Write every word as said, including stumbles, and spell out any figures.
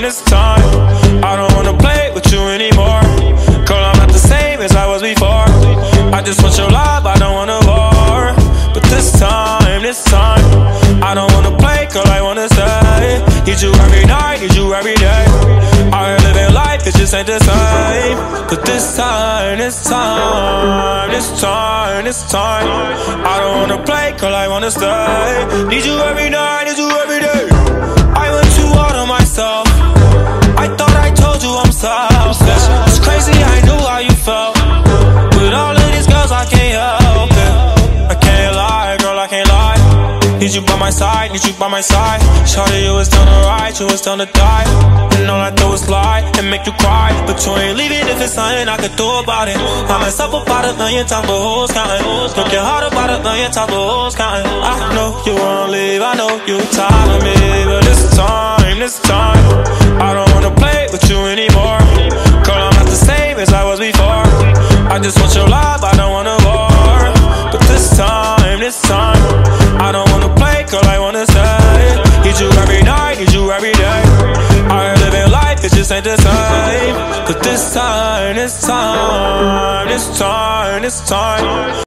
this time, I don't wanna play with you anymore. Girl, I'm not the same as I was before. I just want your love, I don't wanna war. But this time, this time, I don't wanna play, girl, I wanna stay. Need you every night, need you every day. I ain't living life, it just ain't the same. But this time, this time, this time, this time, I don't wanna play, girl, I wanna stay. Need you every night, need you every day. I went too hard on myself. I thought I told you I'm selfish. It's crazy, I knew how you felt. With all of these girls, I can't help it. I can't lie, girl, I can't lie. Need you by my side, need you by my side. Shawty, you was down to ride, you was down to die. And all I do is lie and make you cry. But you ain't leaving if it's something I could do about it. I mess up about a million times, but who's counting? Broke your heart about a million times, but who's counting? I know you wanna leave, I know you tired of me. But this time, this time, I don't wanna play with you anymore. Girl, I'm not the same as I was before. I just want your love, I don't wanna war. But this time, this time, I don't wanna play, girl, I wanna stay. Need you every night, need you every day. I ain't living life, it just ain't the same. But this time, this time, this time, this time